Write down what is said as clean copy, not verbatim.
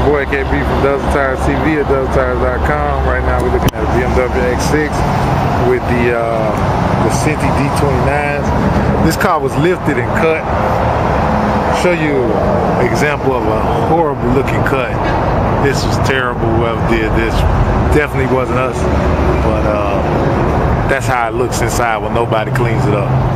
boy KB from Dozen Tires TV at dozentires.com. Right now we're looking at a BMW X6 with the Cinti D29s. This car was lifted and cut. Show you an example of a horrible looking cut. This was terrible, whoever did this. Definitely wasn't us, but that's how it looks inside when nobody cleans it up.